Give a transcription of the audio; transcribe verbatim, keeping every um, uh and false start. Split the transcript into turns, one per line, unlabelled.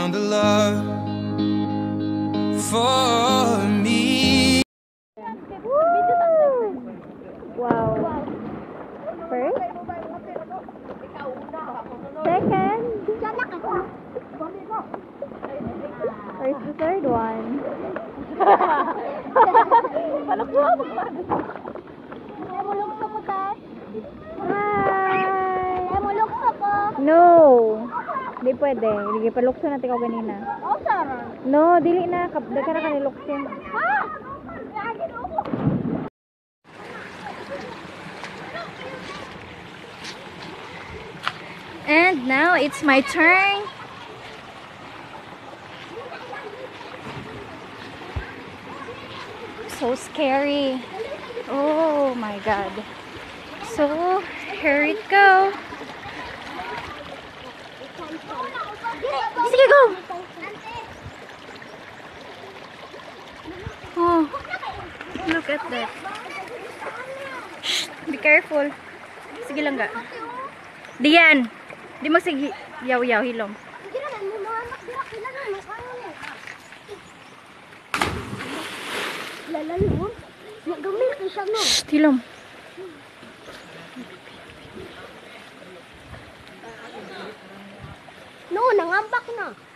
found a love for me.
Wow. First? Second? Where's the third one? Hi! No! Di pwede. Hindi palukso natin ko ganina. No, dili na. Dili ka na kanilukso. And now it's my turn. So scary. Oh my god. So here it go. Sige, go. Oh, look at that. Shh, be careful. Sige lang ga. Diyan. Di mo sige yaw-yaw hilom.
Lalalon. Nagamit siya no.
Shh, hilom.
No, nangambak na.